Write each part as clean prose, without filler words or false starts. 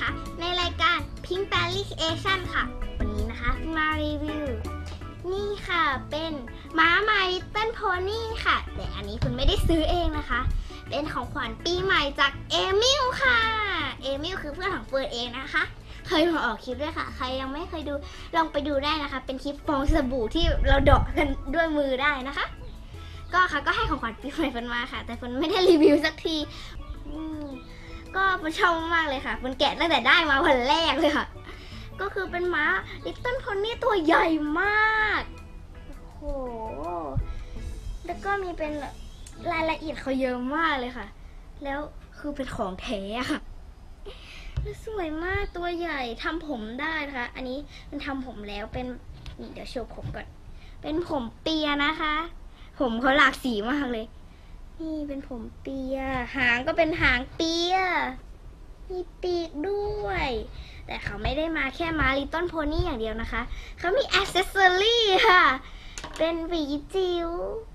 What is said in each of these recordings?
นะคะในรายการ Pink Palace Asian ค่ะวันนี้นะคะมารีวิวนี่ค่ะเป็นม้า My Little Pony ค่ะแต่อันนี้คุณไม่ได้ซื้อเองนะคะเป็นของขวัญปีใหม่จากเอมิลค่ะเอมิลคือเพื่อนของเฟิร์นเองนะคะเคยมาออกคลิปด้วยค่ะใครยังไม่เคยดูลองไปดูได้นะคะเป็นคลิปฟองสบู่ที่เราเดาะกันด้วยมือได้นะคะก็ค่ะก็ให้ของขวัญปีใหม่เฟิร์นมาค่ะแต่เฟิร์นไม่ได้รีวิวสักทีก็เฟิร์นชอบมากเลยค่ะเฟิร์นแกะตั้งแต่ได้มาวันแรกเลยค่ะก็คือเป็นม้า Little Pony ตัวใหญ่มากโอ้โหแล้วก็มีเป็นรายละเอียดเขาเยอะมากเลยค่ะแล้วคือเป็นของแท้ค่ะสวยมากตัวใหญ่ทำผมได้นะคะอันนี้มันทำผมแล้วเป็นนี่เดี๋ยวโชว์ผมก่อนเป็นผมเปียนะคะผมเขาหลากสีมากเลยนี่เป็นผมเปียหางก็เป็นหางเปียมีปีกด้วยแต่เขาไม่ได้มาแค่มาLittle Ponyอย่างเดียวนะคะเขามีอ c เซสซอรี่ค่ะเป็นหวีจิ๋ว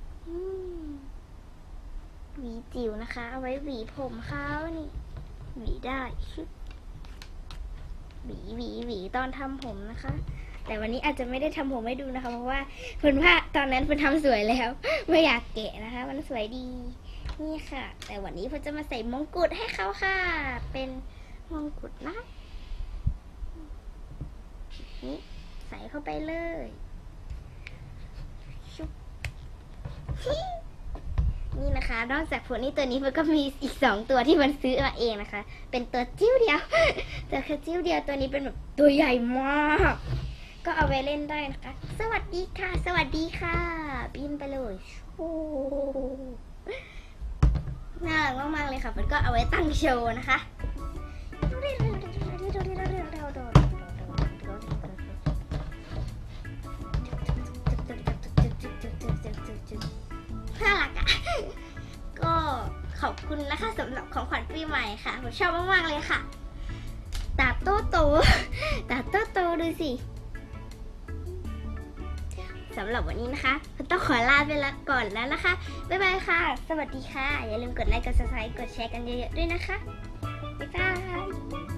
หวีจิ๋วนะคะเอาไว้หวีผมเขานี่หวีได้หวีตอนทำผมนะคะแต่วันนี้อาจจะไม่ได้ทำผมให้ดูนะคะเพราะว่าเพิ่นว่าตอนนั้นเพิ่นทำสวยแล้วไม่อยากแกะนะคะมันสวยดีนี่ค่ะแต่วันนี้เพิ่นจะมาใส่มงกุฎให้เขาค่ะเป็นมงกุฎนะนี่ใส่เข้าไปเลยชุบนี่นะคะนอกจากโพนี่ตัวนี้มันก็มีอีก2ตัวที่มันซื้อมาเองนะคะเป็นตัวจิ้วเดียวแต่แค่จิ้วเดียวตัวนี้เป็นแบบตัวใหญ่มากก็เอาไว้เล่นได้นะคะสวัสดีค่ะสวัสดีค่ะบินไปเลยโอ้น่ารักมากๆเลยค่ะมันก็เอาไว้ตั้งโชว์นะคะน่ารักอ่ะก็ขอบคุณนะคะสำหรับของขวัญปีใหม่ค่ะผมชอบมากๆเลยค่ะตาโตดูสิสำหรับวันนี้นะคะต้องขอลาไปละก่อนแล้วนะคะบ๊ายบายค่ะสวัสดีค่ะอย่าลืมกดไลค์กด Subscribe กดแชร์กันเยอะๆด้วยนะคะบ๊ายบาย